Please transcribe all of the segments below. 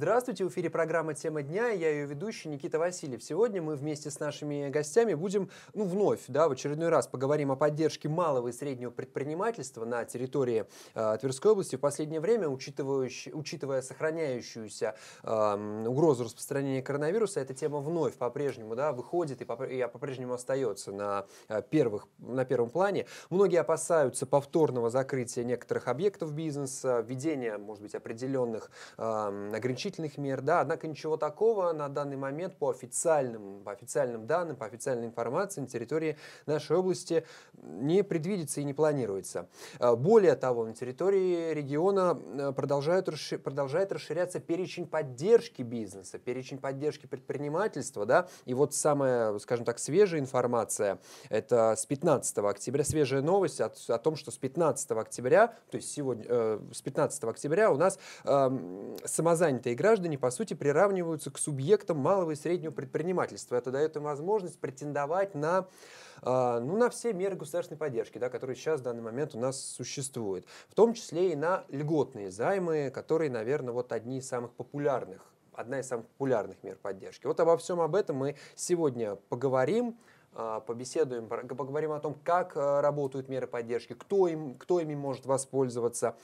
Здравствуйте, в эфире программа «Тема дня», я ее ведущий Никита Васильев. Сегодня мы вместе с нашими гостями будем, вновь, в очередной раз поговорим о поддержке малого и среднего предпринимательства на территории Тверской области. В последнее время, учитывая сохраняющуюся угрозу распространения коронавируса, эта тема вновь по-прежнему выходит и по-прежнему остается на первом плане. Многие опасаются повторного закрытия некоторых объектов бизнеса, введения, может быть, определенных ограничительных мер, однако ничего такого на данный момент по официальным данным, по официальной информации на территории нашей области не предвидится и не планируется. Более того, на территории региона продолжает расширяться перечень поддержки бизнеса, перечень поддержки предпринимательства, и вот самая, скажем так, свежая информация, это с 15 октября, свежая новость о том, что с 15 октября, то есть сегодня, с 15 октября у нас самозанятые граждане, по сути, приравниваются к субъектам малого и среднего предпринимательства. Это дает им возможность претендовать на все меры государственной поддержки, которые сейчас в данный момент у нас существуют. В том числе и на льготные займы, которые, наверное, одна из самых популярных мер поддержки. Вот обо всем об этом мы сегодня поговорим. Поговорим о том, как работают меры поддержки, кто ими может воспользоваться,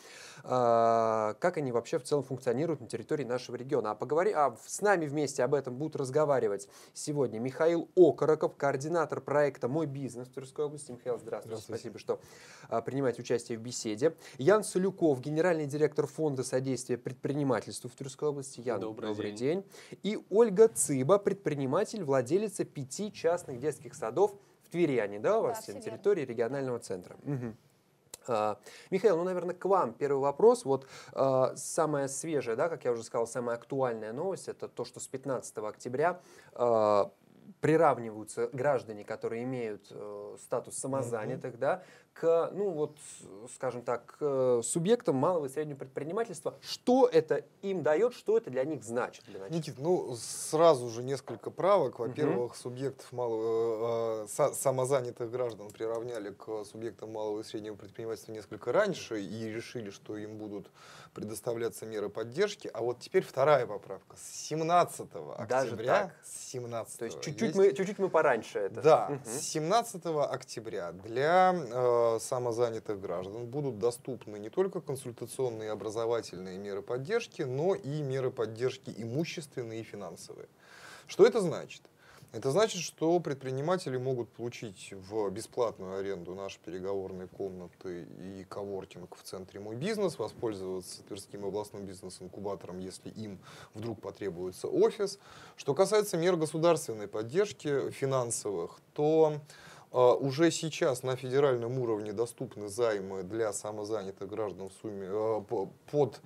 как они вообще в целом функционируют на территории нашего региона. С нами вместе об этом будут разговаривать сегодня Михаил Окороков, координатор проекта «Мой бизнес» в Тверской области. Михаил, здравствуйте. Спасибо, что принимаете участие в беседе. Ян Солюков, генеральный директор фонда содействия предпринимательству в Тверской области. Ян, добрый день. И Ольга Цыба, предприниматель, владелица 5 частных детских садов в Твери, у вас на территории регионального центра. Угу. Михаил, наверное, к вам первый вопрос. Самая свежая, как я уже сказал, самая актуальная новость, это то, что с 15 октября приравниваются граждане, которые имеют статус самозанятых, к, скажем так, к субъектам малого и среднего предпринимательства. Что это им дает, что это для них значит? Никит, сразу же несколько правок. Во-первых, субъектов самозанятых граждан приравняли к субъектам малого и среднего предпринимательства несколько раньше и решили, что им будут предоставляться меры поддержки. А вот теперь вторая поправка. С 17 октября... То есть чуть-чуть мы пораньше это. Да, с 17 октября для самозанятых граждан будут доступны не только консультационные и образовательные меры поддержки, но и меры поддержки имущественные и финансовые. Что это значит? Это значит, что предприниматели могут получить в бесплатную аренду наши переговорные комнаты и коворкинг в центре «Мой бизнес», воспользоваться Тверским областным бизнес-инкубатором, если им вдруг потребуется офис. Что касается мер государственной поддержки финансовых, то уже сейчас на федеральном уровне доступны займы для самозанятых граждан в сумме под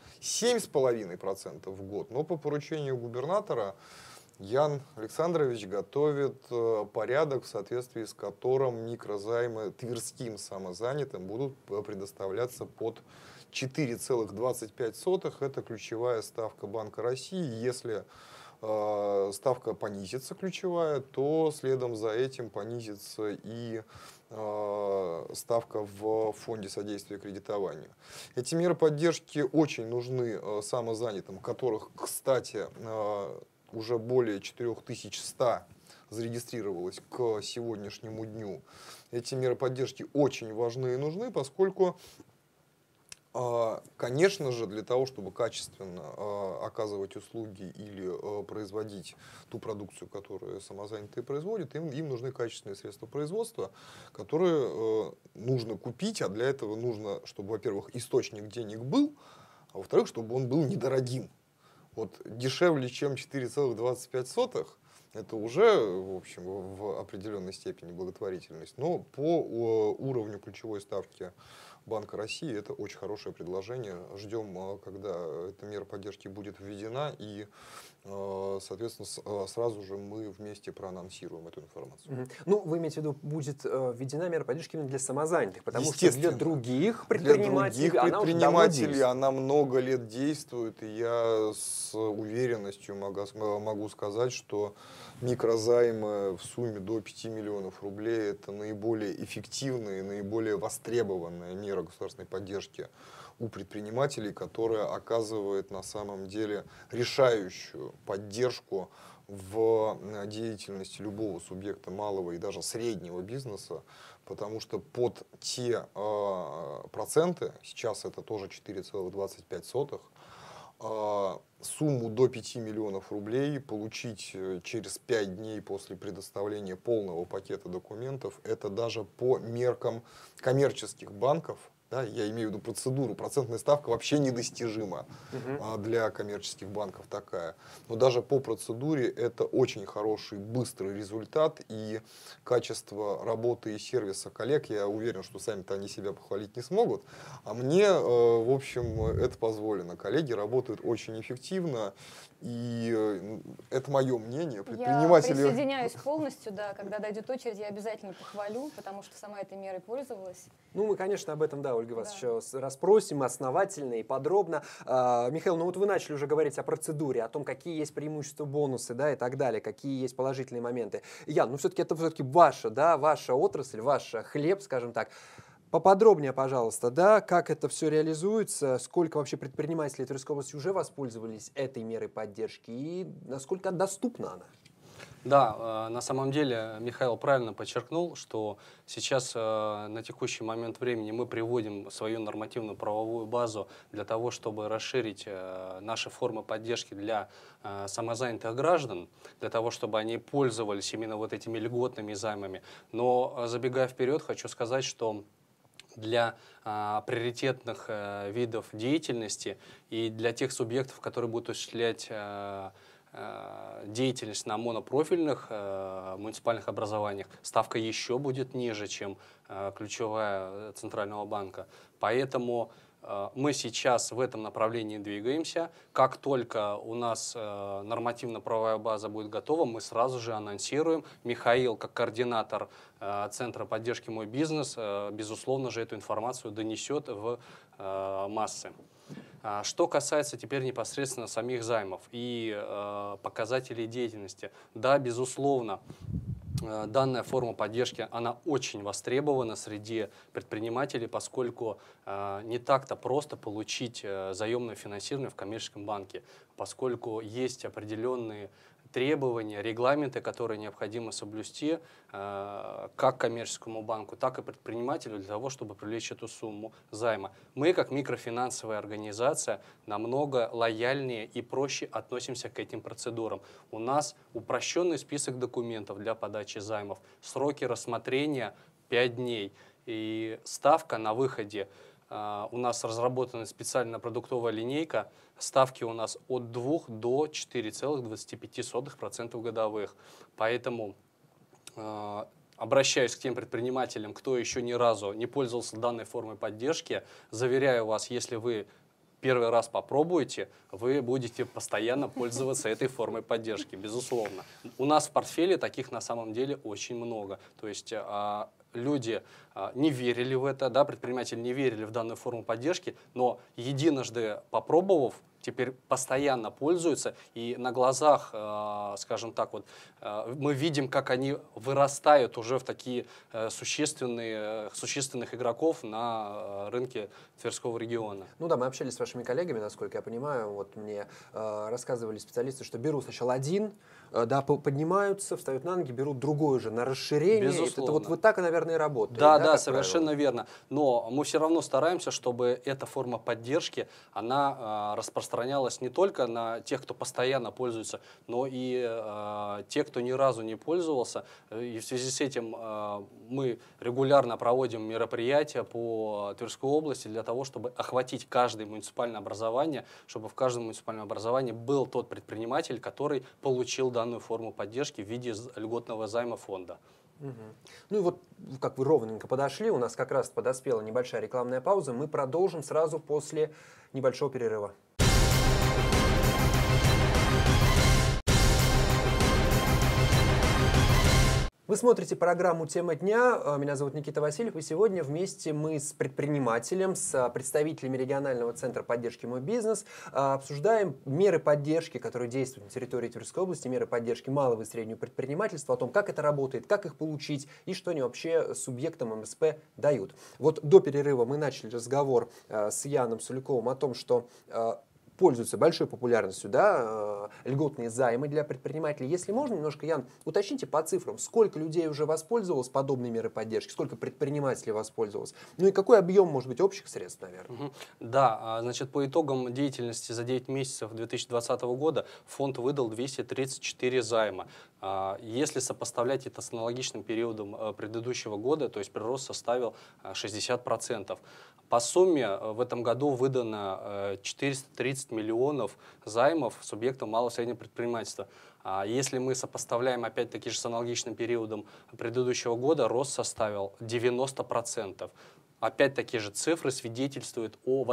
7,5% в год, но по поручению губернатора Ян Александрович готовит порядок, в соответствии с которым микрозаймы тверским самозанятым будут предоставляться под 4,25. Это ключевая ставка Банка России. Если ставка понизится, ключевая, то следом за этим понизится и ставка в фонде содействия кредитованию. Эти меры поддержки очень нужны самозанятым, которых, кстати, уже более 4100 зарегистрировалось к сегодняшнему дню. Эти меры поддержки очень важны и нужны, поскольку, конечно же, для того, чтобы качественно оказывать услуги или производить ту продукцию, которую самозанятые производят, им нужны качественные средства производства, которые нужно купить, а для этого нужно, чтобы, во-первых, источник денег был, а во-вторых, чтобы он был недорогим. Дешевле, чем 4,25, это уже, в общем, в определенной степени благотворительность. Но по уровню ключевой ставки Банка России это очень хорошее предложение. Ждем, когда эта мера поддержки будет введена, и, соответственно, сразу же мы вместе проанонсируем эту информацию. Вы имеете в виду, будет введена мера поддержки именно для самозанятых, потому что для других предпринимателей она много лет действует, и я с уверенностью могу сказать, что микрозаймы в сумме до 5 миллионов рублей – это наиболее эффективная и наиболее востребованная мера государственной поддержки у предпринимателей, которая оказывает на самом деле решающую поддержку в деятельности любого субъекта малого и даже среднего бизнеса, потому что под те проценты, сейчас это тоже 4,25, сумму до 5 миллионов рублей получить через 5 дней после предоставления полного пакета документов, это даже по меркам коммерческих банков, да, я имею в виду процедуру, процентная ставка вообще недостижима для коммерческих банков такая. Но даже по процедуре это очень хороший, быстрый результат, и качество работы и сервиса коллег, я уверен, что сами-то они себя похвалить не смогут, а мне, в общем, это позволено. Коллеги работают очень эффективно, и это мое мнение. Предприниматели... Я присоединяюсь полностью, да, когда дойдет очередь, я обязательно похвалю, потому что сама этой мерой пользовалась. Ну, мы, конечно, об этом, да, Ольга, вас еще расспросим основательно и подробно. Михаил, ну вот вы начали уже говорить о процедуре, о том, какие есть преимущества, бонусы, да, и так далее, какие есть положительные моменты. Ян, ну все-таки это все-таки ваша, да, ваша отрасль, ваш хлеб, скажем так. Поподробнее, пожалуйста, да, как это все реализуется, сколько вообще предпринимателей Тверской области уже воспользовались этой мерой поддержки и насколько доступна она? Да, на самом деле Михаил правильно подчеркнул, что сейчас на текущий момент времени мы приводим свою нормативную правовую базу для того, чтобы расширить наши формы поддержки для самозанятых граждан, для того, чтобы они пользовались именно вот этими льготными займами. Но забегая вперед, хочу сказать, что для приоритетных видов деятельности и для тех субъектов, которые будут осуществлять деятельность на монопрофильных муниципальных образованиях, ставка еще будет ниже, чем ключевая Центрального банка. Поэтому мы сейчас в этом направлении двигаемся. Как только у нас нормативно-правовая база будет готова, мы сразу же анонсируем. Михаил, как координатор Центра поддержки «Мой бизнес», безусловно же эту информацию донесет в массы. Что касается теперь непосредственно самих займов и показателей деятельности, да, безусловно, данная форма поддержки, она очень востребована среди предпринимателей, поскольку не так-то просто получить заемное финансирование в коммерческом банке, поскольку есть определенные требования, регламенты, которые необходимо соблюсти как коммерческому банку, так и предпринимателю для того, чтобы привлечь эту сумму займа. Мы, как микрофинансовая организация, намного лояльнее и проще относимся к этим процедурам. У нас упрощенный список документов для подачи займов, сроки рассмотрения 5 дней и ставка на выходе. У нас разработана специальная продуктовая линейка, ставки у нас от 2 до 4,25% годовых. Поэтому обращаюсь к тем предпринимателям, кто еще ни разу не пользовался данной формой поддержки. Заверяю вас, если вы первый раз попробуете, вы будете постоянно пользоваться этой формой поддержки, безусловно. У нас в портфеле таких на самом деле очень много. То есть люди не верили в это, да, предприниматели не верили в данную форму поддержки, но единожды попробовав, теперь постоянно пользуются, и на глазах, скажем так, вот, мы видим, как они вырастают уже в такие существенных игроков на рынке Тверского региона. Ну да, мы общались с вашими коллегами, насколько я понимаю, вот мне рассказывали специалисты, что берут сначала один, да, поднимаются, встают на ноги, берут другой уже на расширение. Безусловно. Это вот так, наверное, и работает. Да, да, совершенно верно. Но мы все равно стараемся, чтобы эта форма поддержки, она распространялась не только на тех, кто постоянно пользуется, но и те, кто ни разу не пользовался. И в связи с этим мы регулярно проводим мероприятия по Тверской области для того, чтобы охватить каждое муниципальное образование, чтобы в каждом муниципальном образовании был тот предприниматель, который получил данную форму поддержки в виде льготного займа фонда. Ну и вот, как вы ровненько подошли, у нас как раз подоспела небольшая рекламная пауза, мы продолжим сразу после небольшого перерыва. Вы смотрите программу «Тема дня». Меня зовут Никита Васильев. И сегодня вместе мы с предпринимателем, с представителями регионального центра поддержки «Мой бизнес» обсуждаем меры поддержки, которые действуют на территории Тверской области, меры поддержки малого и среднего предпринимательства, о том, как это работает, как их получить и что они вообще субъектам МСП дают. Вот до перерыва мы начали разговор с Яном Сулюковым о том, что пользуются большой популярностью, да, льготные займы для предпринимателей. Если можно, немножко, Ян, уточните по цифрам, сколько людей уже воспользовалось подобной мерой поддержки, сколько предпринимателей воспользовалось, ну и какой объем, может быть, общих средств, наверное. Да, значит, по итогам деятельности за 9 месяцев 2020 года фонд выдал 234 займа. Если сопоставлять это с аналогичным периодом предыдущего года, то есть прирост составил 60%. По сумме в этом году выдано 430 миллионов займов субъектам малого и среднего предпринимательства. Если мы сопоставляем опять-таки же с аналогичным периодом предыдущего года, рост составил 90%. Опять-таки же цифры свидетельствуют о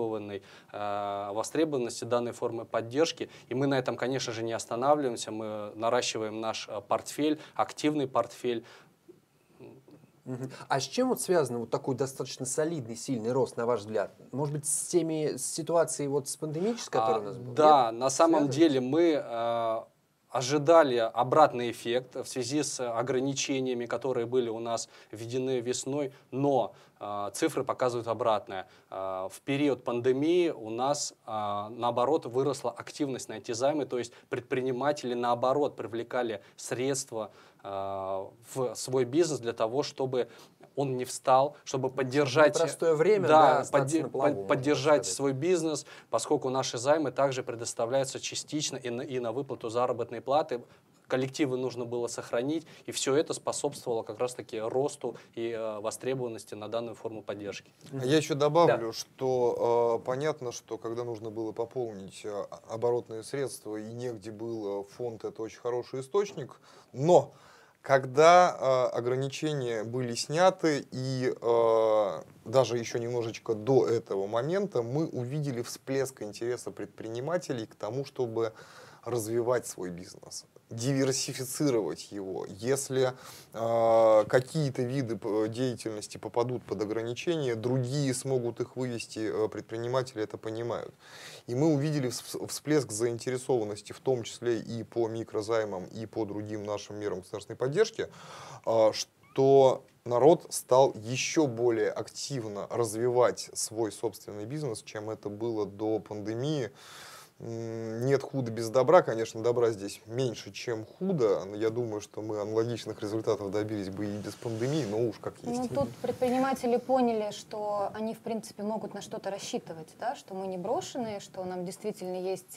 востребованности данной формы поддержки. И мы на этом, конечно же, не останавливаемся. Мы наращиваем наш портфель, активный портфель. А с чем вот связан вот такой достаточно солидный, сильный рост, на ваш взгляд? Может быть, с ситуацией вот с пандемической, которая у нас была? Да, на самом деле мы ожидали обратный эффект в связи с ограничениями, которые были у нас введены весной, но цифры показывают обратное. В период пандемии у нас, наоборот, выросла активность на эти займы, то есть предприниматели, наоборот, привлекали средства в свой бизнес для того, чтобы он не встал, чтобы поддержать, непростое время, да, на плаву, поддержать свой бизнес, поскольку наши займы также предоставляются частично и на выплату заработной платы. Коллективы нужно было сохранить, и все это способствовало как раз-таки росту и востребованности на данную форму поддержки. Я еще добавлю, что понятно, что когда нужно было пополнить оборотные средства и негде был фонд, это очень хороший источник, но когда ограничения были сняты и даже еще немножечко до этого момента мы увидели всплеск интереса предпринимателей к тому, чтобы развивать свой бизнес, диверсифицировать его. Если какие-то виды деятельности попадут под ограничения, другие смогут их вывести, предприниматели это понимают. И мы увидели всплеск заинтересованности, в том числе и по микрозаймам, и по другим нашим мерам государственной поддержки, что народ стал еще более активно развивать свой собственный бизнес, чем это было до пандемии. Нет худа без добра, конечно, добра здесь меньше, чем худо. Я думаю, что мы аналогичных результатов добились бы и без пандемии, но уж как есть. Ну, тут предприниматели поняли, что они, в принципе, могут на что-то рассчитывать, да? Что мы не брошенные, что нам действительно есть,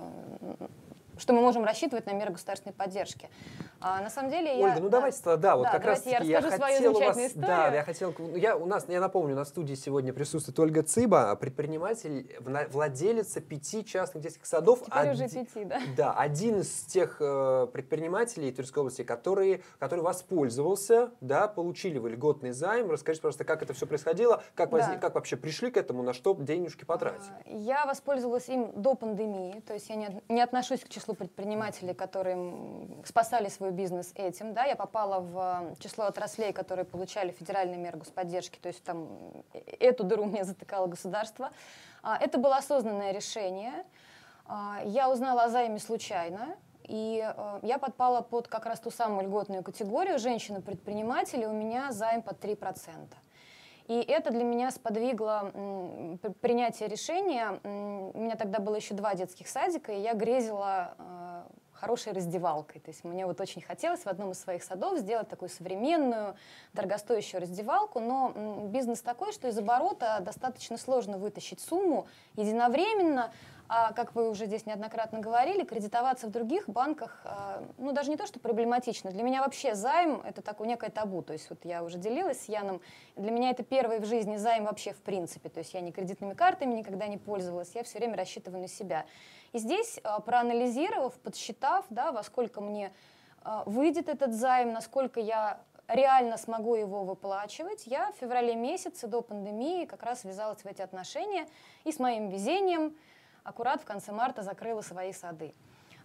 что мы можем рассчитывать на меры государственной поддержки. А на самом деле Ольга, ну давайте тогда, вот как раз таки я хотела у вас, да, я напомню, на студии сегодня присутствует Ольга Цыба, предприниматель, владелица 5 частных детских садов. Теперь уже 5, да? Да, один из тех предпринимателей Тверской области, который воспользовался, да, получили вы льготный займ. Расскажите, пожалуйста, как это все происходило, как вообще пришли к этому, на что денежки потратили? Я воспользовалась им до пандемии, то есть я не отношусь к числу предпринимателей, которые спасали свой бизнес этим, да, я попала в число отраслей, которые получали федеральные меры господдержки, то есть там эту дыру мне затыкало государство. Это было осознанное решение. Я узнала о займе случайно, и я подпала под как раз ту самую льготную категорию женщины-предприниматели, у меня займ под 3%. И это для меня сподвигло принятие решения. У меня тогда было еще 2 детских садика, и я грезила хорошей раздевалкой. То есть мне вот очень хотелось в одном из своих садов сделать такую современную, дорогостоящую раздевалку, но бизнес такой, что из оборота достаточно сложно вытащить сумму единовременно, а, как вы уже здесь неоднократно говорили, кредитоваться в других банках, ну, даже не то, что проблематично. Для меня вообще займ — это такое некое табу. То есть вот я уже делилась с Яном, для меня это первый в жизни займ вообще в принципе. То есть я ни кредитными картами никогда не пользовалась, я все время рассчитываю на себя. И здесь, проанализировав, подсчитав, да, во сколько мне выйдет этот займ, насколько я реально смогу его выплачивать, я в феврале месяце до пандемии как раз ввязалась в эти отношения и с моим везением аккурат в конце марта закрыла свои сады.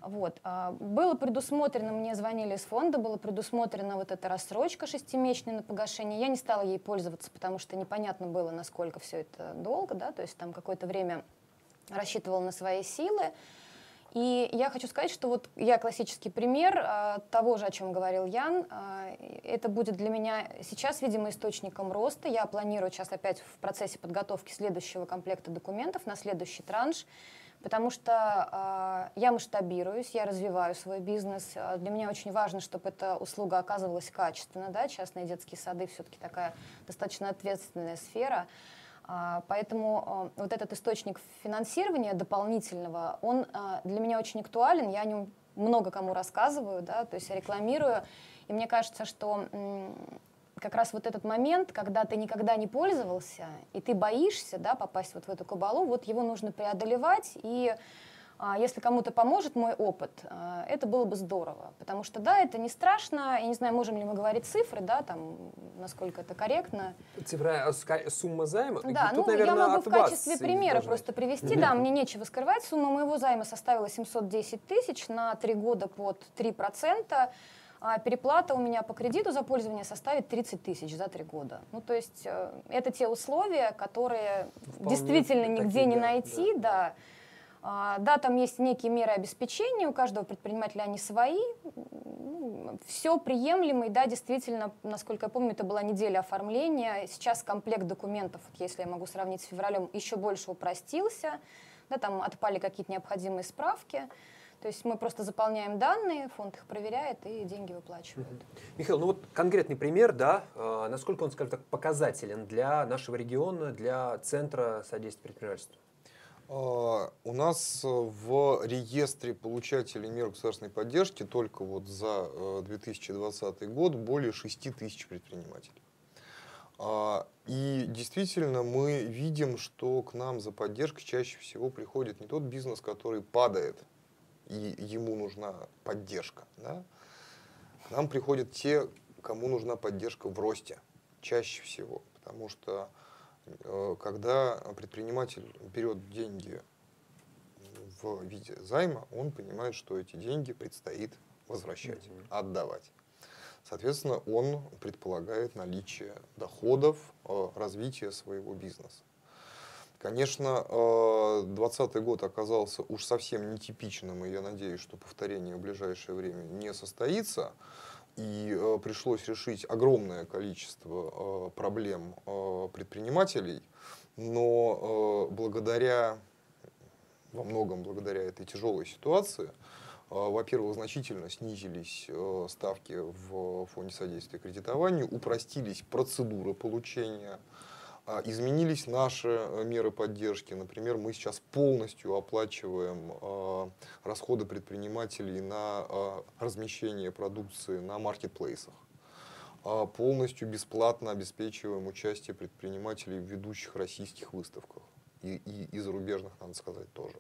Вот. Было предусмотрено, мне звонили из фонда, было предусмотрена вот эта рассрочка 6-месячная на погашение. Я не стала ей пользоваться, потому что непонятно было, насколько все это долго, да, то есть там какое-то время рассчитывала на свои силы. И я хочу сказать, что вот я классический пример того же, о чем говорил Ян. Это будет для меня сейчас, видимо, источником роста. Я планирую сейчас опять в процессе подготовки следующего комплекта документов на следующий транш, потому что я масштабируюсь, я развиваю свой бизнес. Для меня очень важно, чтобы эта услуга оказывалась качественно. Да? Частные детские сады все-таки такая достаточно ответственная сфера. Поэтому вот этот источник финансирования дополнительного, он для меня очень актуален. Я о нем много кому рассказываю, да? То есть я рекламирую. И мне кажется, что как раз вот этот момент, когда ты никогда не пользовался, и ты боишься, да, попасть вот в эту кабалу, вот его нужно преодолевать, и если кому-то поможет мой опыт, это было бы здорово, потому что, да, это не страшно, я не знаю, можем ли мы говорить цифры, да, там, насколько это корректно. Цифра, сумма займа? Да, тут, ну, наверное, я могу от в вас качестве примера должны. просто привести, да, мне нечего скрывать, сумма моего займа составила 710 тысяч на 3 года под 3%, а переплата у меня по кредиту за пользование составит 30 тысяч за 3 года. Ну, то есть это те условия, которые Вполне действительно нигде такие, не да, найти, да. Да, там есть некие меры обеспечения, у каждого предпринимателя они свои, все приемлемо, и да, действительно, насколько я помню, это была неделя оформления, сейчас комплект документов, если я могу сравнить с февралем, еще больше упростился, да, там отпали какие-то необходимые справки, то есть мы просто заполняем данные, фонд их проверяет и деньги выплачивает. Михаил, ну вот конкретный пример, да, насколько он, скажем так, показателен для нашего региона, для Центра содействия предпринимательству? У нас в реестре получателей мер государственной поддержки только вот за 2020 год более 6 тысяч предпринимателей. И действительно мы видим, что к нам за поддержкой чаще всего приходит не тот бизнес, который падает, и ему нужна поддержка. Да? К нам приходят те, кому нужна поддержка в росте, чаще всего. Потому что когда предприниматель берет деньги в виде займа, он понимает, что эти деньги предстоит возвращать, отдавать. Соответственно, он предполагает наличие доходов, развитие своего бизнеса. Конечно, 2020 год оказался уж совсем нетипичным, и я надеюсь, что повторение в ближайшее время не состоится. И пришлось решить огромное количество проблем предпринимателей, но во многом благодаря этой тяжелой ситуации, во-первых, значительно снизились ставки в Фонде содействия кредитованию, упростились процедуры получения, изменились наши меры поддержки. Например, мы сейчас полностью оплачиваем расходы предпринимателей на размещение продукции на маркетплейсах. Полностью бесплатно обеспечиваем участие предпринимателей в ведущих российских выставках. И зарубежных, надо сказать, тоже.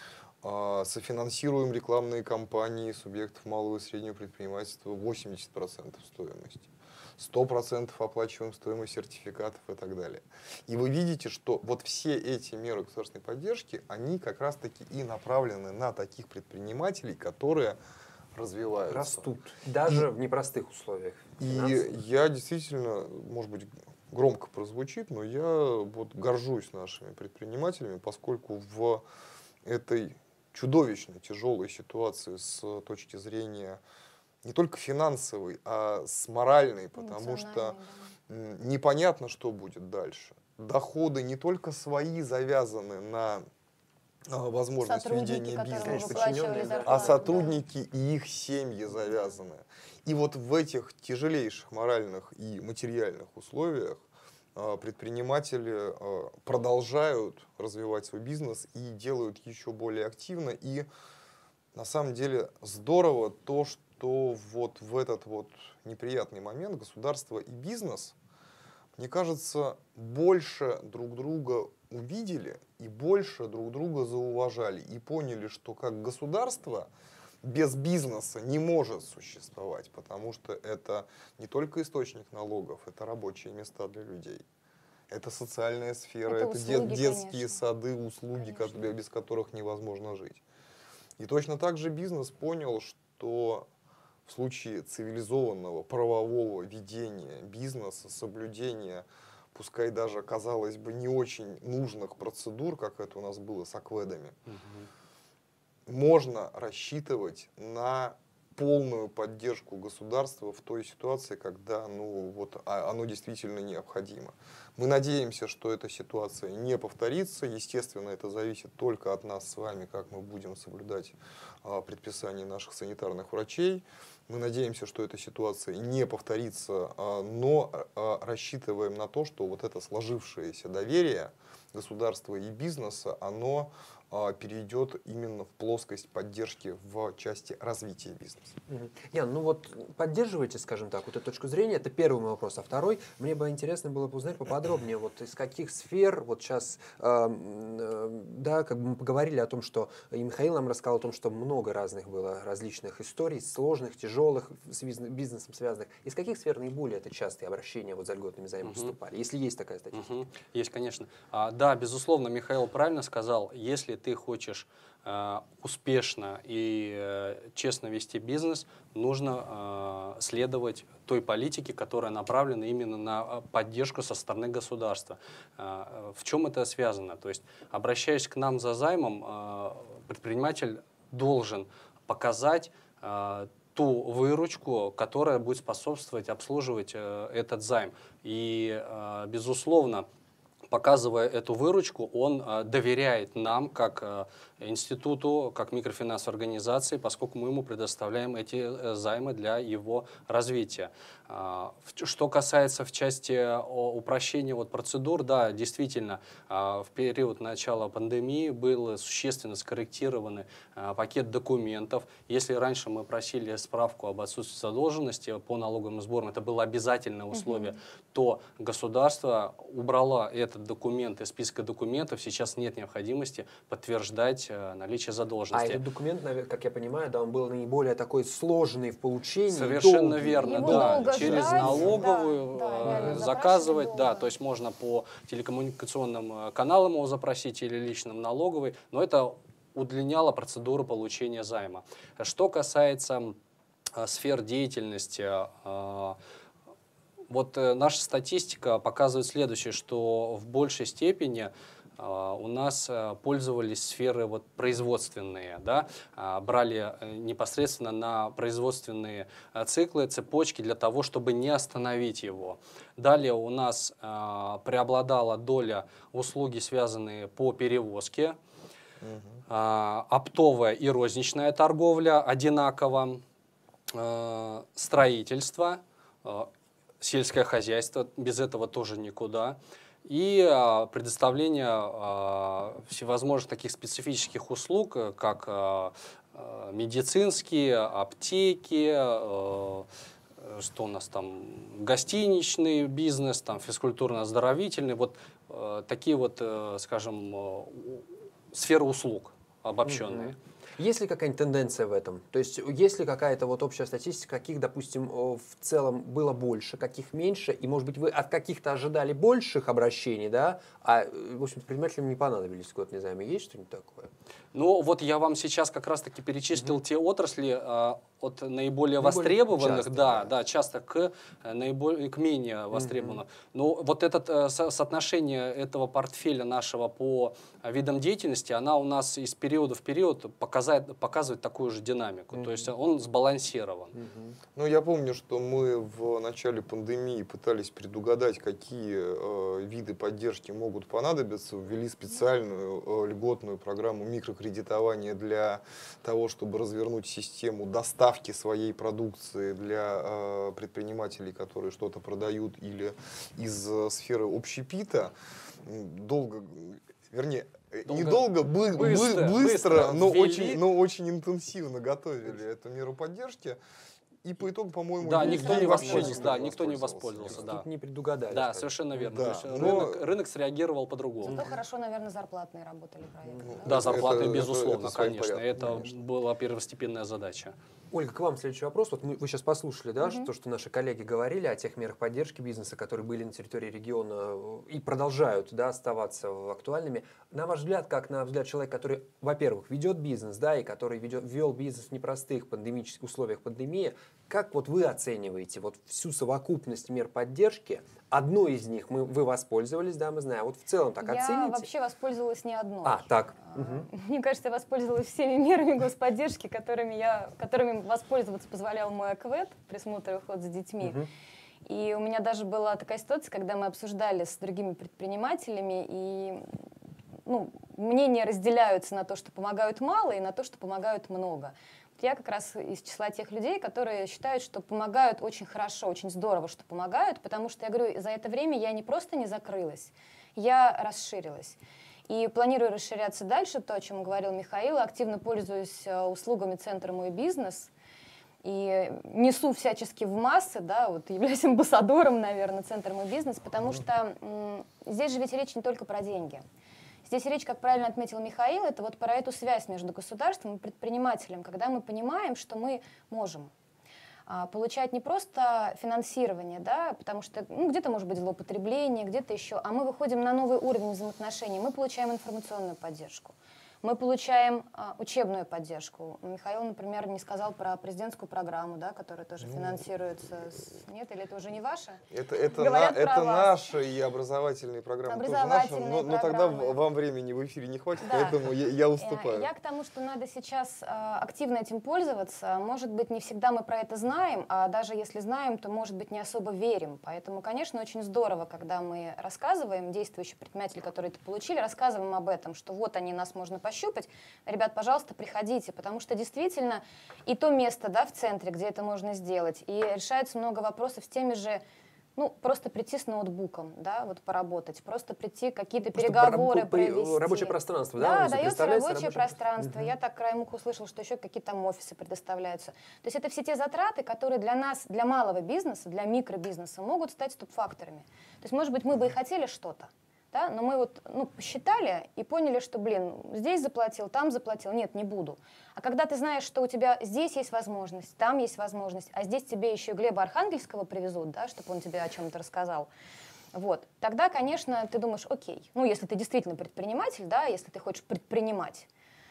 Софинансируем рекламные кампании субъектов малого и среднего предпринимательства 80% стоимости. 100% оплачиваем стоимость сертификатов и так далее. И вы видите, что вот все эти меры государственной поддержки, они как раз-таки и направлены на таких предпринимателей, которые развиваются. Растут, даже в непростых условиях. И я действительно, может быть, громко прозвучит, но я вот горжусь нашими предпринимателями, поскольку в этой чудовищно тяжелой ситуации с точки зрения не только финансовой, а с моральной, потому что непонятно, что будет дальше. Доходы не только свои завязаны на возможность ведения бизнеса, а сотрудники и их семьи завязаны. И вот в этих тяжелейших моральных и материальных условиях предприниматели продолжают развивать свой бизнес и делают еще более активно. И на самом деле здорово то, что вот в этот вот неприятный момент государство и бизнес, мне кажется, больше друг друга увидели и больше друг друга зауважали. И поняли, что как государство без бизнеса не может существовать, потому что это не только источник налогов, это рабочие места для людей. Это социальная сфера, это услуги, детские конечно. сады, услуги, без которых невозможно жить. И точно так же бизнес понял, что в случае цивилизованного правового ведения бизнеса, соблюдения, пускай даже, казалось бы, не очень нужных процедур, как это у нас было с акведами, можно рассчитывать на полную поддержку государства в той ситуации, когда оно действительно необходимо. Мы надеемся, что эта ситуация не повторится. Естественно, это зависит только от нас с вами, как мы будем соблюдать предписания наших санитарных врачей. Мы надеемся, что эта ситуация не повторится, но рассчитываем на то, что вот это сложившееся доверие государства и бизнеса, оно перейдет именно в плоскость поддержки в части развития бизнеса. Ян, ну вот поддерживаете, скажем так, вот эту точку зрения, это первый мой вопрос. А второй, мне бы интересно было бы узнать поподробнее, вот из каких сфер, вот сейчас, да, как бы мы поговорили о том, что, и Михаил нам рассказал о том, что много разных было различных историй, сложных, тяжелых, с бизнесом связанных. Из каких сфер наиболее это частые обращения вот за льготными займами поступали, если есть такая статистика? Есть, конечно. Да, безусловно, Михаил правильно сказал, если ты хочешь успешно и честно вести бизнес, нужно следовать той политике, которая направлена именно на поддержку со стороны государства. В чем это связано? То есть, обращаясь к нам за займом, предприниматель должен показать ту выручку, которая будет способствовать обслуживать этот займ. И, безусловно, показывая эту выручку, он доверяет нам, как институту, как микрофинансовой организации, поскольку мы ему предоставляем эти займы для его развития. Что касается в части упрощения процедур, да, действительно, в период начала пандемии был существенно скорректирован пакет документов. Если раньше мы просили справку об отсутствии задолженности по налоговым сборам, это было обязательное условие, то государство убрало этот документ из списка документов. Сейчас нет необходимости подтверждать наличие задолженности. А этот документ, как я понимаю, да, он был наиболее такой сложный в получении. Совершенно верно, Его да. долго Через ждать, налоговую заказывать, да, то есть можно по телекоммуникационным каналам его запросить или лично в налоговой, но это удлиняло процедуру получения займа. Что касается сфер деятельности, вот наша статистика показывает следующее, что в большей степени у нас пользовались сферы производственные, да, брали непосредственно на производственные циклы, цепочки для того, чтобы не остановить его. Далее у нас преобладала доля услуги, связанные по перевозке, оптовая и розничная торговля одинаково, строительство, сельское хозяйство, без этого тоже никуда. И предоставление всевозможных таких специфических услуг, как медицинские, аптеки, что у нас там, гостиничный бизнес, там, физкультурно-оздоровительный, вот такие скажем, сферы услуг обобщенные. Есть ли какая-нибудь тенденция в этом? То есть есть ли какая-то общая статистика, каких, допустим, в целом было больше, каких меньше, и, может быть, вы от каких-то ожидали больших обращений, да, а, в общем, предпринимателям не понадобились льготные займы? Есть что-нибудь такое? Ну, вот я вам сейчас как раз-таки перечислил те отрасли от наиболее востребованных, часто, часто к менее востребованным. Но вот это соотношение этого портфеля нашего по видам деятельности, она у нас из периода в период показывает такую же динамику. То есть он сбалансирован. Ну, я помню, что мы в начале пандемии пытались предугадать, какие виды поддержки могут понадобиться, ввели специальную льготную программу микрокредитования для того, чтобы развернуть систему доставки своей продукции для предпринимателей, которые что-то продают или из сферы общепита. Быстро, но очень интенсивно готовили эту меру поддержки. И по итогу, по-моему, никто не воспользовался. Тут не предугадали. Да, совершенно верно. Да, то есть рынок среагировал по-другому. Зато хорошо, наверное, зарплатные работали проекты. Да, зарплаты, безусловно, это своим конечно. порядком, Это была первостепенная задача. Ольга, к вам следующий вопрос. Вот вы сейчас послушали, да, что наши коллеги говорили о тех мерах поддержки бизнеса, которые были на территории региона и продолжают, да, оставаться актуальными. На ваш взгляд, как на взгляд человека, который, во-первых, ведет бизнес, да, и который вел бизнес в непростых условиях пандемии, как вот вы оцениваете вот всю совокупность мер поддержки? Одной из них вы воспользовались, да, мы знаем. Вот в целом так оцените? Я вообще воспользовалась не одной. Так. Мне кажется, я воспользовалась всеми мерами господдержки, которыми воспользоваться позволял мой АКВЭД, присмотр и уход за детьми. И у меня даже была такая ситуация, когда мы обсуждали с другими предпринимателями, и мнения разделяются на то, что помогают мало, и на то, что помогают много. Я как раз из числа тех людей, которые считают, что помогают очень хорошо, очень здорово, что помогают, потому что, я говорю, за это время я не просто не закрылась, я расширилась. И планирую расширяться дальше, то, о чем говорил Михаил, активно пользуюсь услугами центра «Мой бизнес» и несу всячески в массы, да, вот являюсь амбассадором, наверное, центра «Мой бизнес», потому что здесь же ведь речь не только про деньги. Здесь речь, как правильно отметил Михаил, это вот про эту связь между государством и предпринимателем, когда мы понимаем, что мы можем получать не просто финансирование, да, потому что где-то может быть злоупотребление, где-то еще, а мы выходим на новый уровень взаимоотношений, мы получаем информационную поддержку. Мы получаем учебную поддержку. Михаил, например, не сказал про президентскую программу, да, которая тоже финансируется. Нет, или это уже не ваша? Это наши и образовательные программы тоже наши, но тогда вам времени в эфире не хватит, да. Поэтому я уступаю. Я к тому, что надо сейчас активно этим пользоваться. Может быть, не всегда мы про это знаем, а даже если знаем, то, может быть, не особо верим. Поэтому, конечно, очень здорово, когда мы рассказываем, действующие предприниматели, которые это получили, рассказываем об этом, что вот они, нас можно пощупать. Ребят, пожалуйста, приходите, потому что действительно и то место, да, в центре, где это можно сделать, и решается много вопросов с теми же, просто прийти с ноутбуком, да, вот поработать, просто прийти, какие-то переговоры провести. Рабочее пространство, да? Да, дается рабочее пространство. Я так краем уха услышала, что еще какие-то там офисы предоставляются. То есть это все те затраты, которые для нас, для малого бизнеса, для микробизнеса могут стать стоп-факторами. То есть, может быть, мы бы и хотели что-то, да, но мы вот посчитали и поняли, что, здесь заплатил, там заплатил, нет, не буду. А когда ты знаешь, что у тебя здесь есть возможность, там есть возможность, а здесь тебе еще и Глеба Архангельского привезут, да, чтобы он тебе о чем-то рассказал, вот, тогда, конечно, ты думаешь, окей, если ты действительно предприниматель, да, если ты хочешь предпринимать,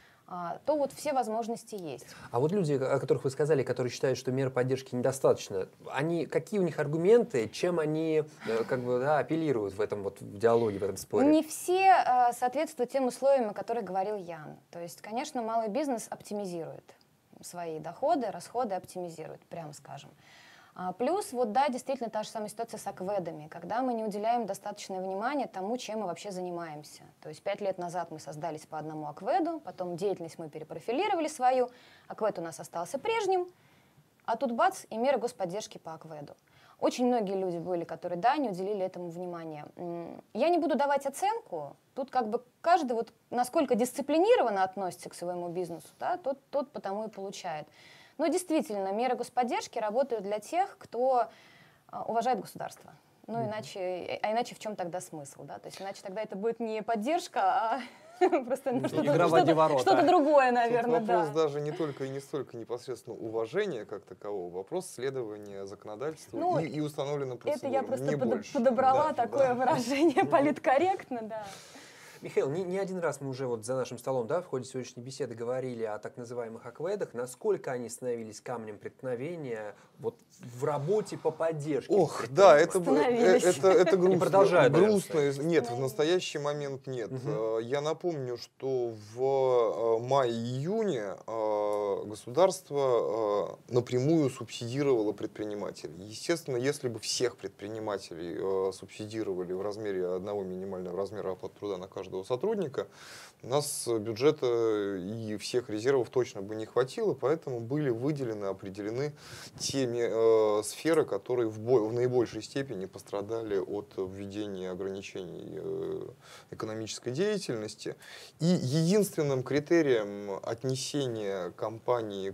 то вот все возможности есть. А вот люди, о которых вы сказали, которые считают, что мер поддержки недостаточно, какие у них аргументы, чем они апеллируют в этом в диалоге, в этом споре? Не все соответствуют тем условиям, о которых говорил Ян. То есть, конечно, малый бизнес оптимизирует свои доходы, расходы оптимизирует, прямо скажем. Плюс, действительно та же самая ситуация с АКВЭДами, когда мы не уделяем достаточное внимание тому, чем мы вообще занимаемся. То есть 5 лет назад мы создались по одному АКВЭДу, потом деятельность мы перепрофилировали свою, АКВЭД у нас остался прежним, а тут бац, и меры господдержки по АКВЭДу. Очень многие люди были, которые, не уделили этому внимания. Я не буду давать оценку, тут каждый насколько дисциплинированно относится к своему бизнесу, да, тот потому и получает. Но действительно, меры господдержки работают для тех, кто уважает государство. Иначе в чем тогда смысл? Да? То есть иначе тогда это будет не поддержка, а просто что-то другое, наверное. Тут вопрос даже не только и не столько непосредственно уважения как такового, вопрос следования законодательству и установленным процедурам. Это я просто подобрала такое выражение политкорректно, да. Михаил, не один раз мы уже за нашим столом, в ходе сегодняшней беседы говорили о так называемых АКВЭДах, насколько они становились камнем преткновения в работе по поддержке. Это грустно. Продолжают. Нет, в настоящий момент нет. Я напомню, что в мае-июне государство напрямую субсидировало предпринимателей. Естественно, если бы всех предпринимателей субсидировали в размере одного минимального размера оплаты труда на каждого сотрудника, у нас бюджета и всех резервов точно бы не хватило, поэтому были выделены, определены те сферы, которые в наибольшей степени пострадали от введения ограничений экономической деятельности. И единственным критерием отнесения компании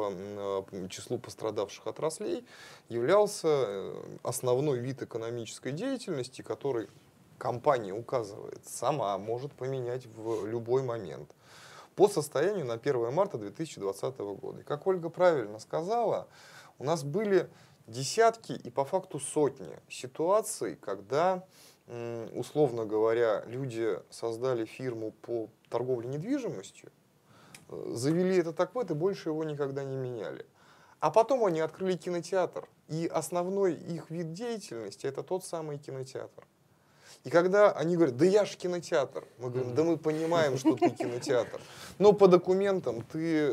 к числу пострадавших отраслей являлся основной вид экономической деятельности, который компания указывает сама, может поменять в любой момент. по состоянию на 1 марта 2020 года. И как Ольга правильно сказала, у нас были десятки и по факту сотни ситуаций, когда, условно говоря, люди создали фирму по торговле недвижимостью, завели этот АКВЭД и больше его никогда не меняли. А потом они открыли кинотеатр, и основной их вид деятельности — это тот самый кинотеатр. И когда они говорят: да я ж кинотеатр, мы говорим: да мы понимаем, что ты кинотеатр, но по документам ты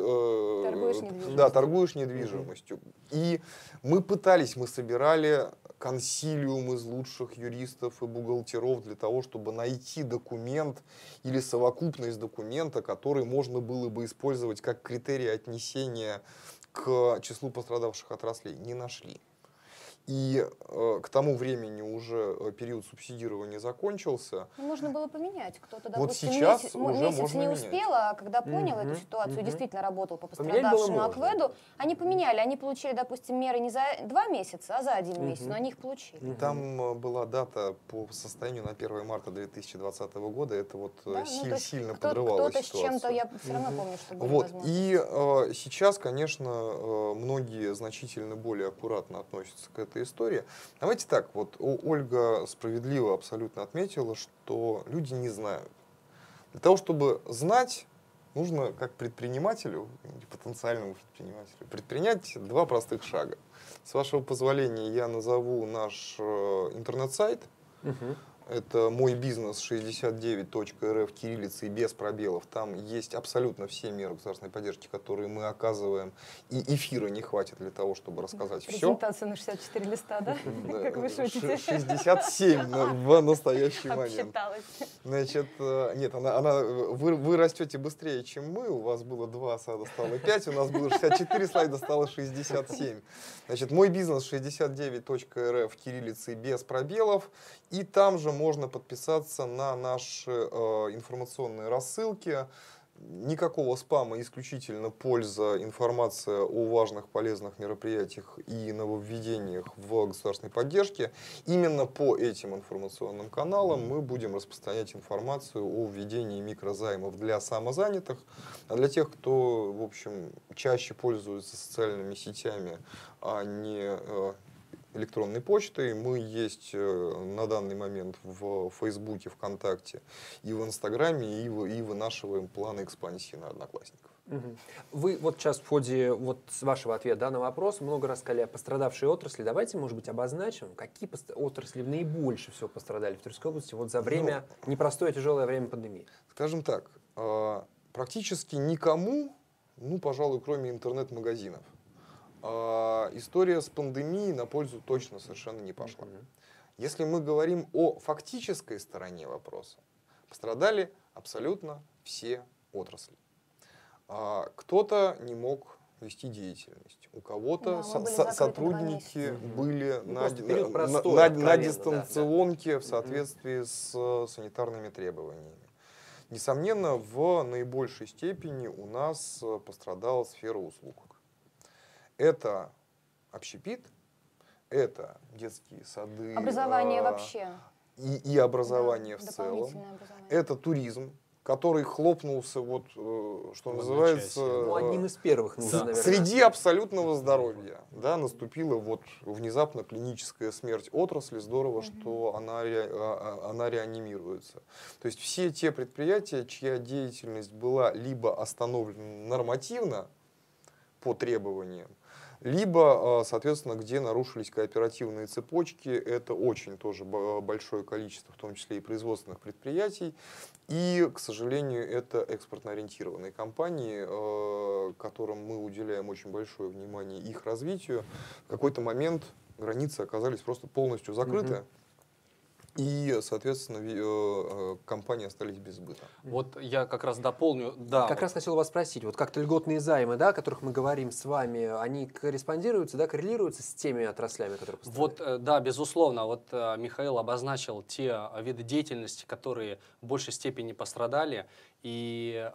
торгуешь недвижимостью. И мы собирали консилиум из лучших юристов и бухгалтеров для того, чтобы найти документ или совокупность документа, который можно было бы использовать как критерий отнесения к числу пострадавших отраслей. Не нашли. И к тому времени уже период субсидирования закончился. Ну, можно было поменять. Кто-то, Вот допустим, сейчас месяц можно не менять. успел, а когда понял эту ситуацию, действительно работал по пострадавшему АКВЭДу, они поменяли. Они получили, допустим, меры не за 2 месяца, а за 1 месяц, но они их получили. Там была дата по состоянию на 1 марта 2020 года. Это вот сильно подрывало кто-то ситуацию. с чем-то, я все равно помню, что было Вот. возможно. И сейчас, конечно, многие значительно более аккуратно относятся к этой истории. Давайте так, вот Ольга справедливо абсолютно отметила, что люди не знают. Для того, чтобы знать, нужно как предпринимателю, потенциальному предпринимателю, предпринять 2 простых шага. С вашего позволения я назову наш интернет-сайт. Это мойбизнес69.рф кириллицей без пробелов. Там есть абсолютно все меры государственной поддержки, которые мы оказываем. И эфира не хватит для того, чтобы рассказать все. Презентация на 64 листа, да? Как вы шутите? 67 в настоящий момент. Обсчиталась. Значит, нет, вы растете быстрее, чем мы. У вас было 2 слайда, стало 5. У нас было 64 слайда, стало 67. Значит, мойбизнес69.рф кириллицей без пробелов. И там же можно подписаться на наши информационные рассылки. Никакого спама, исключительно польза, информация о важных, полезных мероприятиях и нововведениях в государственной поддержке. Именно по этим информационным каналам мы будем распространять информацию о введении микрозаймов для самозанятых. А для тех, кто, в общем, чаще пользуется социальными сетями, а не электронной почтой, мы есть на данный момент в Фейсбуке, ВКонтакте и в Инстаграме, и вынашиваем планы экспансии на Одноклассников. Вы вот сейчас в ходе с вашего ответа на вопрос много раз сказали о пострадавшей отрасли. Давайте, может быть, обозначим, какие отрасли наибольше всего пострадали в Тверской области вот за время, непростое, тяжелое время пандемии. Скажем так, практически никому, пожалуй, кроме интернет-магазинов, история с пандемией на пользу точно совершенно не пошла. Если мы говорим о фактической стороне вопроса, пострадали абсолютно все отрасли. Кто-то не мог вести деятельность, у кого-то сотрудники были на дистанционке в соответствии с санитарными требованиями. Несомненно, в наибольшей степени у нас пострадала сфера услуг. Это общепит, это детские сады. Образование вообще. И образование в целом. Это туризм, который хлопнулся, что называется, одним из первых, наверное. Среди абсолютного здоровья. Да, наступила внезапно клиническая смерть отрасли. Здорово, что она реанимируется. То есть все те предприятия, чья деятельность была либо остановлена нормативно по требованиям, либо, соответственно, где нарушились кооперативные цепочки, это очень тоже большое количество, в том числе и производственных предприятий. И, к сожалению, это экспортно-ориентированные компании, которым мы уделяем очень большое внимание их развитию. В какой-то момент границы оказались просто полностью закрыты. И, соответственно, компании остались без сбыта. Вот я как раз дополню. Да, как раз хотел вас спросить, вот как-то льготные займы, да, о которых мы говорим с вами, они корреспондируются, да, коррелируются с теми отраслями, которые пострадали? Вот, да, безусловно. Вот Михаил обозначил те виды деятельности, которые в большей степени пострадали. И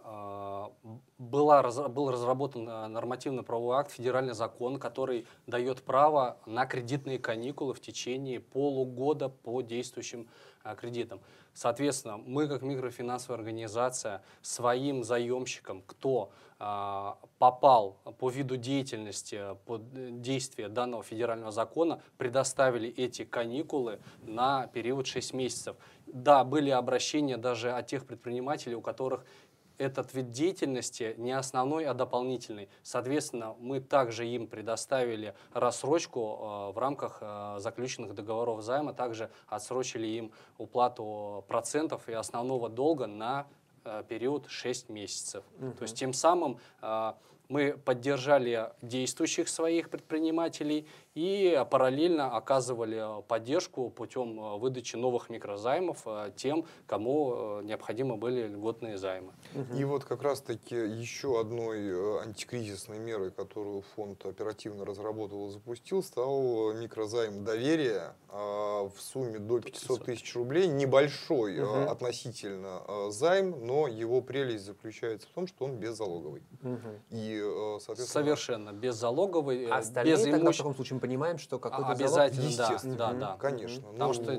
был разработан нормативно-правовой акт, федеральный закон, который дает право на кредитные каникулы в течение полугода по действующим кредитам. Соответственно, мы как микрофинансовая организация своим заемщикам, кто попал по виду деятельности под действие данного федерального закона, предоставили эти каникулы на период 6 месяцев. Да, были обращения даже от тех предпринимателей, у которых этот вид деятельности не основной, а дополнительный. Соответственно, мы также им предоставили рассрочку в рамках заключенных договоров займа, также отсрочили им уплату процентов и основного долга на период 6 месяцев. То есть тем самым мы поддержали действующих своих предпринимателей и параллельно оказывали поддержку путем выдачи новых микрозаймов тем, кому необходимы были льготные займы. И вот как раз-таки еще одной антикризисной мерой, которую фонд оперативно разработал и запустил, стал микрозайм доверия в сумме до 500 тысяч рублей. Небольшой относительно займ, но его прелесть заключается в том, что он беззалоговый. И, соответственно, совершенно беззалоговый, А остальные без тогда в таком случае мы понимаем, что какой-то залог? обязательно, да. Конечно. Потому что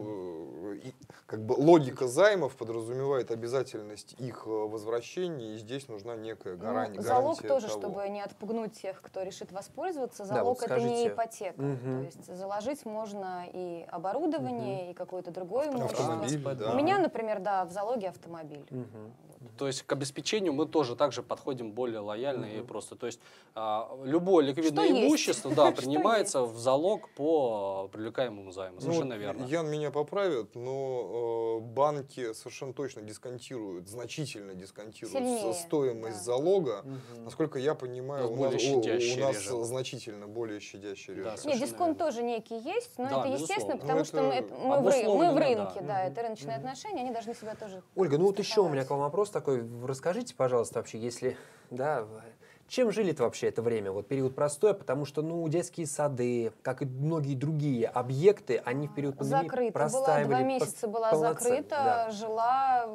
как бы логика займов подразумевает обязательность их возвращения, и здесь нужна некая гарантия. Залог тоже, того. чтобы не отпугнуть тех, кто решит воспользоваться. Да, Залог вот это не скажите. ипотека. То есть заложить можно и оборудование, и какое-то другое Автомобиль, имущество. да. У меня, например, да, в залоге автомобиль. То есть к обеспечению мы тоже также подходим более лояльно и просто. То есть любое ликвидное Что есть. имущество принимается в залог по привлекаемому займу. Совершенно верно. Ян меня поправит, но банки совершенно точно дисконтируют, значительно дисконтируют Сильнее, стоимость да. залога. Насколько я понимаю, У у нас нас, более щадящий у нас режим. значительно более щадящий режим. Да, Нет, совершенно дисконт верно. тоже некий есть, но Да, это естественно, безусловно. потому Ну, что это мы в обусловлено, рынке, да. да, это рыночные отношения, они должны себя тоже Ольга, ну вот еще у меня страховать. к вам вопрос такой. Расскажите, пожалуйста, вообще, если, да, чем жили-то вообще это время, вот период простой, потому что, ну, детские сады, как и многие другие объекты, они в период пандемии Закрыта была, простаивали 2 месяца была полноценно, закрыта, да. жила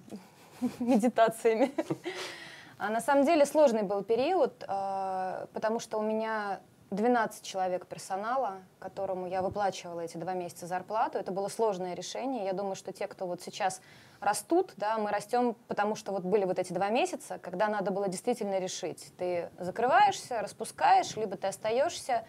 медитациями. А на самом деле сложный был период, потому что у меня 12 человек персонала, которому я выплачивала эти 2 месяца зарплату. Это было сложное решение. Я думаю, что те, кто вот сейчас растут, да, мы растем, потому что вот были вот эти 2 месяца, когда надо было действительно решить. Ты закрываешься, распускаешь, либо ты остаешься.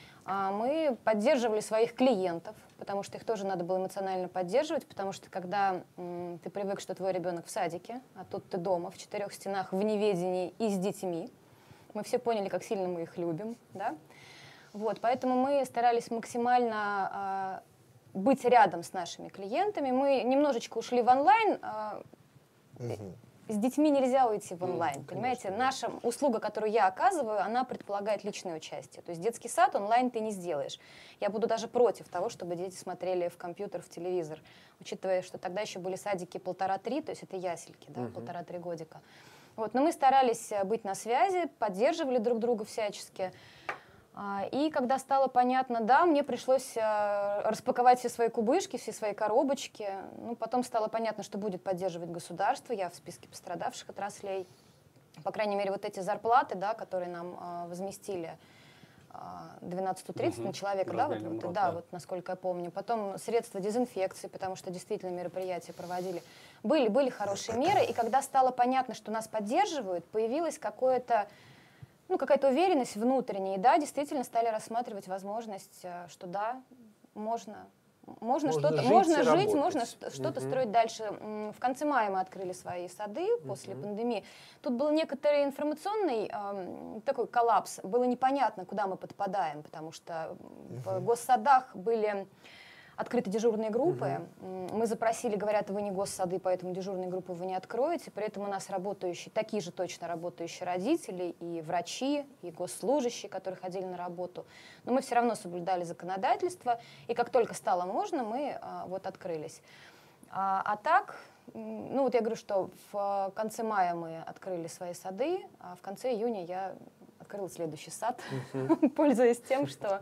Мы поддерживали своих клиентов, потому что их тоже надо было эмоционально поддерживать, потому что когда ты привык, что твой ребенок в садике, а тут ты дома, в 4 стенах, в неведении и с детьми, мы все поняли, как сильно мы их любим, да? Вот, поэтому мы старались максимально быть рядом с нашими клиентами. Мы немножечко ушли в онлайн. С детьми нельзя уйти в онлайн, понимаете? конечно. Наша услуга, которую я оказываю, она предполагает личное участие. То есть детский сад онлайн ты не сделаешь. Я буду даже против того, чтобы дети смотрели в компьютер, в телевизор, учитывая, что тогда еще были садики 1,5-3, то есть это ясельки, да, 1,5-3 годика. Вот, но мы старались быть на связи, поддерживали друг друга всячески. И когда стало понятно, да, мне пришлось распаковать все свои кубышки, все свои коробочки. Ну, потом стало понятно, что будет поддерживать государство. Я в списке пострадавших отраслей. По крайней мере, вот эти зарплаты, да, которые нам возместили 12.30 на человека, да, вот, насколько я помню. Потом средства дезинфекции, потому что действительно мероприятия проводили. Были хорошие меры. И когда стало понятно, что нас поддерживают, появилась какая-то уверенность внутренняя. И да, действительно стали рассматривать возможность, что да, можно что-то, жить можно и жить, работать. можно что-то строить дальше. В конце мая мы открыли свои сады после пандемии. Тут был некоторый информационный такой коллапс. Было непонятно, куда мы подпадаем, потому что в госсадах были открыты дежурные группы. Мы запросили, говорят, вы не госсады, поэтому дежурные группы вы не откроете. При этом у нас такие же точно работающие родители, и врачи, и госслужащие, которые ходили на работу. Но мы все равно соблюдали законодательство, и как только стало можно, мы вот открылись. А так, ну вот я говорю, что в конце мая мы открыли свои сады, а в конце июня я открыла следующий сад, пользуясь тем, что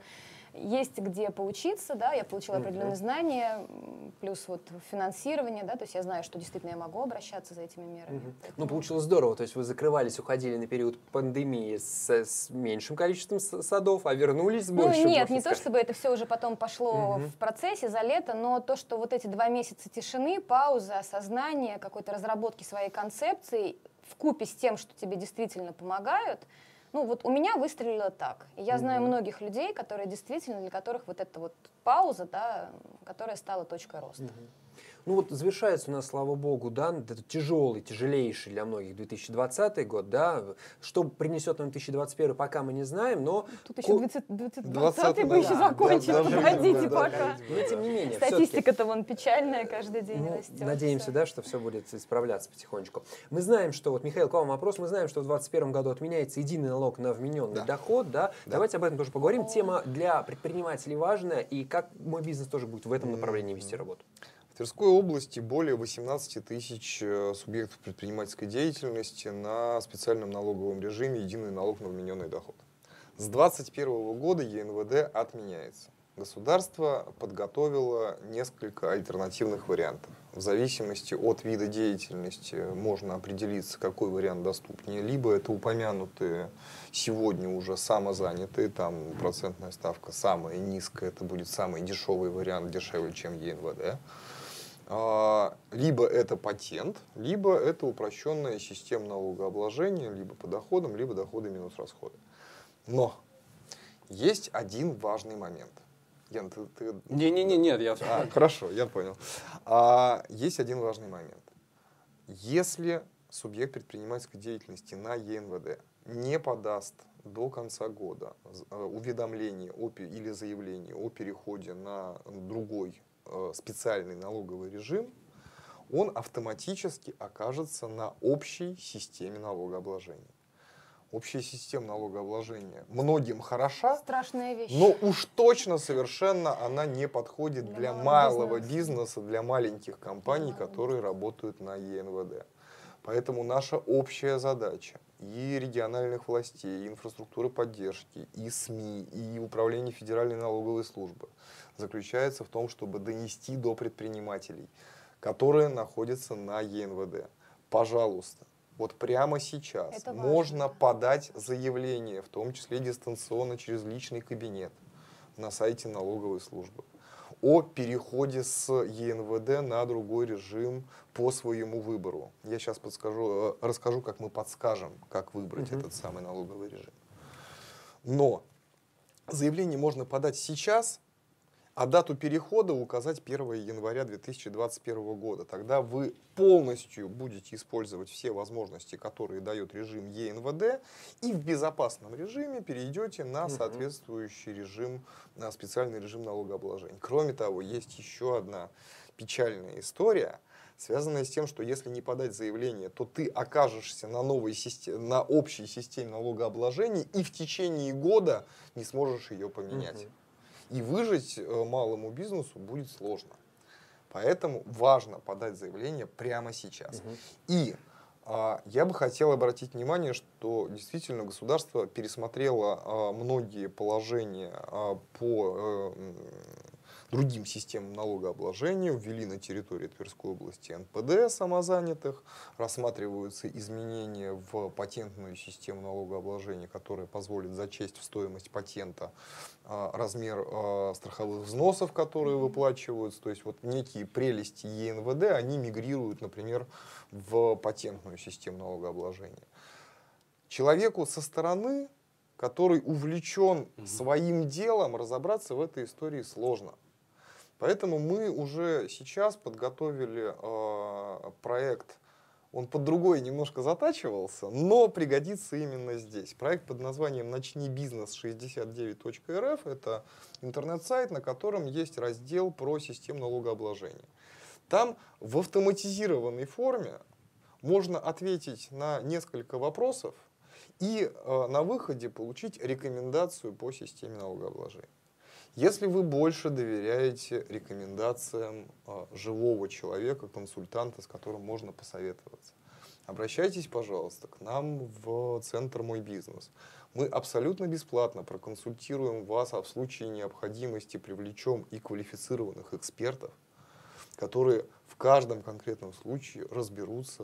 есть где поучиться, да, я получила определенные знания, плюс вот финансирование, да, то есть я знаю, что действительно я могу обращаться за этими мерами. Ну, получилось здорово, то есть вы закрывались, уходили на период пандемии с меньшим количеством садов, а вернулись с большим. Ну, нет, не то, чтобы это все уже потом пошло в процессе за лето, но то, что вот эти 2 месяца тишины, паузы, осознания, какой-то разработки своей концепции, вкупе с тем, что тебе действительно помогают, ну вот у меня выстрелило так. И я знаю многих людей, которые действительно, для которых вот эта вот пауза, да, которая стала точкой роста. Ну вот завершается у нас, слава богу, да, этот тяжелый, тяжелейший для многих 2020 год, да, что принесет нам 2021, пока мы не знаем, но... Тут еще 2020 бы еще закончили, погодите пока. Но тем не менее, статистика-то вон печальная, каждый день растет. Надеемся, да, что все будет исправляться потихонечку. Мы знаем, что, вот, Михаил, к вам вопрос, мы знаем, что в 2021 году отменяется единый налог на вмененный доход, да, давайте об этом тоже поговорим. Тема для предпринимателей важная, и как мой бизнес тоже будет в этом направлении вести работу. В Тверской области более 18 тысяч субъектов предпринимательской деятельности на специальном налоговом режиме единый налог на вмененный доход. С 2021 года ЕНВД отменяется. Государство подготовило несколько альтернативных вариантов. В зависимости от вида деятельности можно определиться, какой вариант доступнее. Либо это упомянутые сегодня уже самозанятые, там процентная ставка самая низкая, это будет самый дешевый вариант, дешевле, чем ЕНВД. Либо это патент, либо это упрощенная система налогообложения, либо по доходам, либо доходы минус расходы. Но есть один важный момент. Ян, ты... Нет, я... Хорошо, я понял. Есть один важный момент. Если субъект предпринимательской деятельности на ЕНВД не подаст до конца года уведомление или заявление о переходе на другой специальный налоговый режим, он автоматически окажется на общей системе налогообложения. Общая система налогообложения многим хороша, страшная вещь, но уж точно совершенно она не подходит для малого бизнеса, для маленьких компаний, которые работают на ЕНВД. Поэтому наша общая задача и региональных властей, и инфраструктуры поддержки, и СМИ, и Управления Федеральной налоговой службы заключается в том, чтобы донести до предпринимателей, которые находятся на ЕНВД. Пожалуйста, вот прямо сейчас можно подать заявление, в том числе дистанционно через личный кабинет на сайте налоговой службы, о переходе с ЕНВД на другой режим по своему выбору. Я сейчас расскажу, как мы подскажем, как выбрать этот самый налоговый режим. Но заявление можно подать сейчас, а дату перехода указать 1 января 2021 года. Тогда вы полностью будете использовать все возможности, которые дает режим ЕНВД, и в безопасном режиме перейдете на соответствующий режим, на специальный режим налогообложения. Кроме того, есть еще одна печальная история, связанная с тем, что если не подать заявление, то ты окажешься на на общей системе налогообложения и в течение года не сможешь ее поменять. И выжить малому бизнесу будет сложно. Поэтому важно подать заявление прямо сейчас. И я бы хотел обратить внимание, что действительно государство пересмотрело многие положения по другим системам налогообложения, ввели на территории Тверской области НПД самозанятых, рассматриваются изменения в патентную систему налогообложения, которая позволит зачесть в стоимость патента размер страховых взносов, которые выплачиваются. То есть вот некие прелести ЕНВД, они мигрируют, например, в патентную систему налогообложения. Человеку со стороны, который увлечен своим делом, разобраться в этой истории сложно. Поэтому мы уже сейчас подготовили проект, он под другой немножко затачивался, но пригодится именно здесь. Проект под названием «Начни бизнес 69.рф» — это интернет-сайт, на котором есть раздел про систему налогообложения. Там в автоматизированной форме можно ответить на несколько вопросов и на выходе получить рекомендацию по системе налогообложения. Если вы больше доверяете рекомендациям живого человека, консультанта, с которым можно посоветоваться, обращайтесь, пожалуйста, к нам в центр «Мой бизнес». Мы абсолютно бесплатно проконсультируем вас, а в случае необходимости привлечем и квалифицированных экспертов, которые в каждом конкретном случае разберутся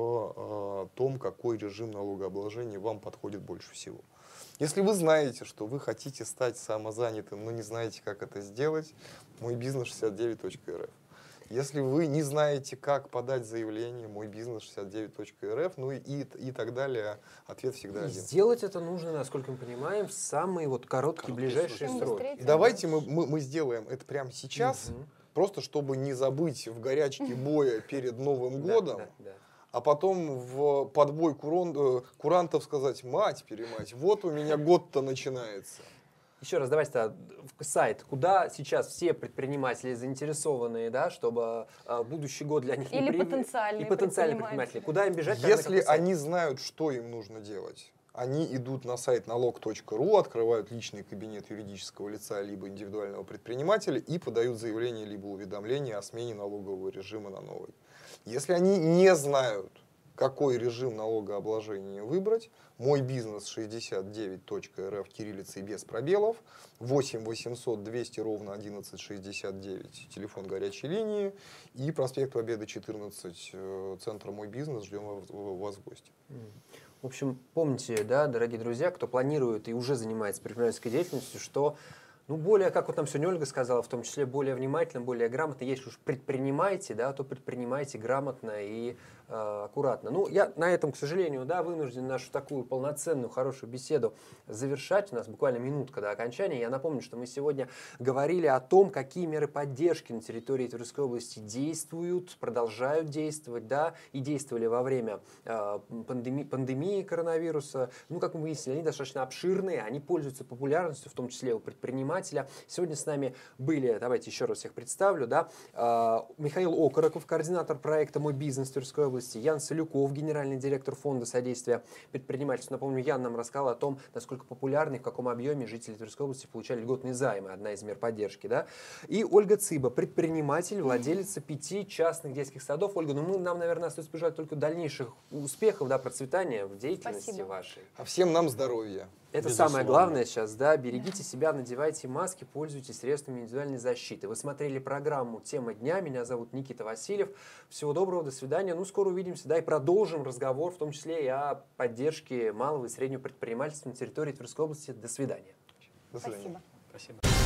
в том, какой режим налогообложения вам подходит больше всего. Если вы знаете, что вы хотите стать самозанятым, но не знаете, как это сделать, мойбизнес69.рф. Если вы не знаете, как подать заявление, мойбизнес69.рф, ну и так далее, ответ всегда И один. сделать это нужно, насколько мы понимаем, в самые вот короткие ближайшие Чем сроки. быстрее, И давайте мы сделаем это прямо сейчас, Мгм. просто чтобы не забыть в горячке боя перед Новым Да, годом, да. а потом в подбой курантов сказать: мать-перемать, вот у меня год-то начинается. Еще раз, давайте сайт, куда сейчас все предприниматели заинтересованные, да, чтобы будущий год для них Или не потенциальные предприниматели. Куда им бежать? Если они знают, что им нужно делать, они идут на сайт налог.ру, открывают личный кабинет юридического лица либо индивидуального предпринимателя и подают заявление либо уведомление о смене налогового режима на новый. Если они не знают, какой режим налогообложения выбрать, мойбизнес69.рф кириллицей без пробелов, 8 800 200 ровно 1169, телефон горячей линии, и проспект Победы 14, центр «Мой бизнес», ждем вас в гости. В общем, помните, да, дорогие друзья, кто планирует и уже занимается предпринимательской деятельностью, что более, как вот нам сегодня Ольга сказала, в том числе более внимательно, более грамотно, если уж предпринимаете, да, то предпринимайте грамотно и аккуратно. Я на этом, к сожалению, да, вынужден нашу такую полноценную, хорошую беседу завершать. У нас буквально минутка до окончания. Я напомню, что мы сегодня говорили о том, какие меры поддержки на территории Тверской области действуют, продолжают действовать, да, и действовали во время пандемии коронавируса. Как мы выяснили, они достаточно обширные, они пользуются популярностью, в том числе у предпринимателя. Сегодня с нами были, давайте еще раз всех представлю, да, Михаил Окороков, координатор проекта «Мой бизнес» Тверской области, Ян Солюков, генеральный директор фонда содействия предпринимательству. Напомню, Ян нам рассказал о том, насколько популярны, в каком объеме жители Тверской области получали льготные займы, одна из мер поддержки, да. И Ольга Циба, предприниматель, владелица 5 частных детских садов. Ольга, нам, наверное, остается пожелать только дальнейших успехов, да, процветания в деятельности Спасибо. вашей. А всем нам здоровья. Это Безусловно. самое главное сейчас, да, берегите себя, надевайте маски, пользуйтесь средствами индивидуальной защиты. Вы смотрели программу «Тема дня», меня зовут Никита Васильев. Всего доброго, до свидания. Скоро увидимся, да, и продолжим разговор, в том числе и о поддержке малого и среднего предпринимательства на территории Тверской области. До свидания. До свидания. Спасибо. Спасибо.